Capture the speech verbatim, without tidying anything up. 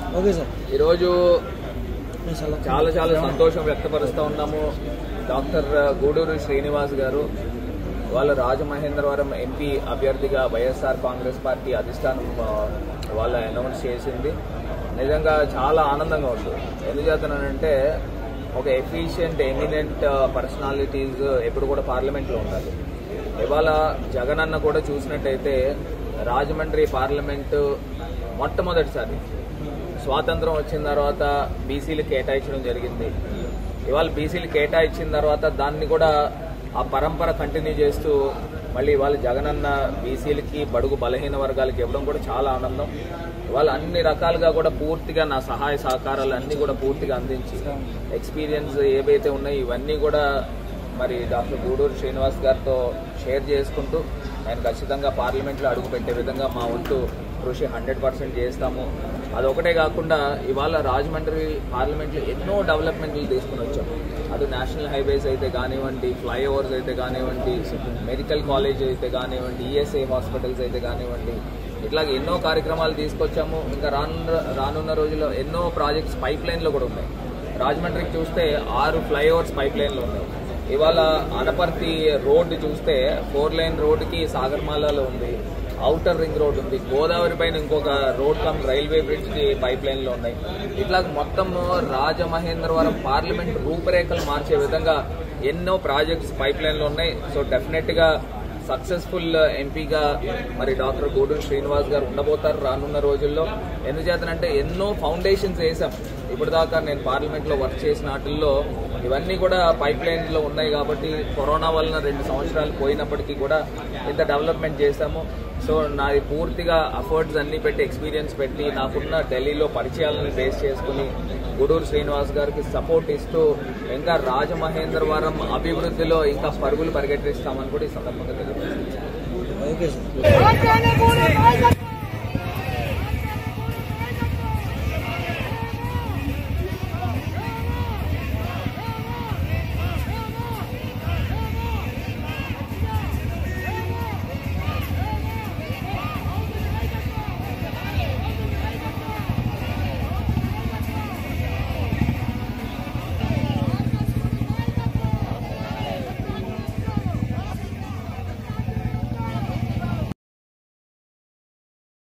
ఈరోజు చాలా చాలా సంతోషం వ్యక్తపరుస్తూ ఉన్నాము. డాక్టర్ గూడూరు శ్రీనివాస్ గారు వాళ్ళ రాజమహేంద్రవరం ఎంపీ అభ్యర్థిగా వైఎస్ఆర్ కాంగ్రెస్ పార్టీ అధిష్టానం వాళ్ళ అనౌన్స్ చేసింది. నిజంగా చాలా ఆనందంగా ఉంటుంది. ఎందుచేతనంటే ఒక ఎఫిషియంట్ ఎమినెంట్ పర్సనాలిటీస్ ఎప్పుడు కూడా పార్లమెంట్లో ఉండాలి. ఇవాళ జగన్ అన్న కూడా చూసినట్టయితే రాజమండ్రి పార్లమెంటు మొట్టమొదటిసారి స్వాతంత్రం వచ్చిన తర్వాత బీసీలు కేటాయించడం జరిగింది. ఇవాళ బీసీలు కేటాయించిన తర్వాత దాన్ని కూడా ఆ పరంపర కంటిన్యూ చేస్తూ మళ్ళీ ఇవాళ జగనన్న బీసీలకి బడుగు బలహీన వర్గాలకి ఇవ్వడం కూడా చాలా ఆనందం. ఇవాళ అన్ని రకాలుగా కూడా పూర్తిగా నా సహాయ సహకారాలు అన్నీ కూడా పూర్తిగా అందించి ఎక్స్పీరియన్స్ ఏవైతే ఉన్నాయో ఇవన్నీ కూడా మరి డాక్టర్ గూడూరు శ్రీనివాస్ గారితో షేర్ చేసుకుంటూ ఆయన ఖచ్చితంగా పార్లమెంట్లో అడుగు పెట్టే విధంగా మా వంతు కృషి హండ్రెడ్ పర్సెంట్ చేస్తాము. అదొకటే కాకుండా ఇవాళ రాజమండ్రి పార్లమెంట్లో ఎన్నో డెవలప్మెంట్లు తీసుకుని వచ్చాము. అది నేషనల్ హైవేస్ అయితే కానివ్వండి, ఫ్లైఓవర్స్ అయితే కానివ్వండి, మెడికల్ కాలేజ్ అయితే కానివ్వండి, ఈఎస్ఐ హాస్పిటల్స్ అయితే కానివ్వండి, ఇట్లాగే ఎన్నో కార్యక్రమాలు తీసుకొచ్చాము. ఇంకా రానున్న రానున్న రోజుల్లో ఎన్నో ప్రాజెక్ట్స్ పైప్ లైన్లో కూడా ఉన్నాయి. రాజమండ్రికి చూస్తే ఆరు ఫ్లైఓవర్స్ పైప్ లైన్లో ఉన్నాయి. ఇవాళ అనపర్తి రోడ్డు చూస్తే ఫోర్ లైన్ రోడ్డుకి సాగర్మాలలో ఉంది, ఔటర్ రింగ్ రోడ్ ఉంది, గోదావరి పైన ఇంకొక రోడ్ కమ్ రైల్వే బ్రిడ్జ్ కి పైప్ లైన్ లో ఉన్నాయి. ఇట్లా మొత్తం రాజమహేంద్రవరం పార్లమెంట్ రూపురేఖలు మార్చే విధంగా ఎన్నో ప్రాజెక్ట్స్ పైప్ లైన్ లో ఉన్నాయి. సో డెఫినెట్ గా సక్సెస్ఫుల్ ఎంపీగా మరి డాక్టర్ గూడూరు శ్రీనివాస్ గారు ఉండబోతారు రానున్న రోజుల్లో. ఎందుచేతనంటే ఎన్నో ఫౌండేషన్స్ వేసాం. ఇప్పుడు దాకా నేను పార్లమెంట్లో వర్క్ చేసిన వాటిల్లో ఇవన్నీ కూడా పైప్ లైన్లో ఉన్నాయి కాబట్టి కరోనా వలన రెండు సంవత్సరాలు పోయినప్పటికీ కూడా ఇంత డెవలప్మెంట్ చేశాము. సో నాది పూర్తిగా అఫర్ట్స్ అన్ని పెట్టి ఎక్స్పీరియన్స్ పెట్టి నాకున్న ఢిల్లీలో పరిచయాలను బేస్ చేసుకుని గూడూరు శ్రీనివాస్ గారికి సపోర్ట్ ఇస్తూ ఇంకా రాజమహేంద్రవరం అభివృద్ధిలో ఇంకా పరుగులు పరిగెట్టిస్తామని కూడా ఈ సందర్భంగా తెలియజేస్తాను.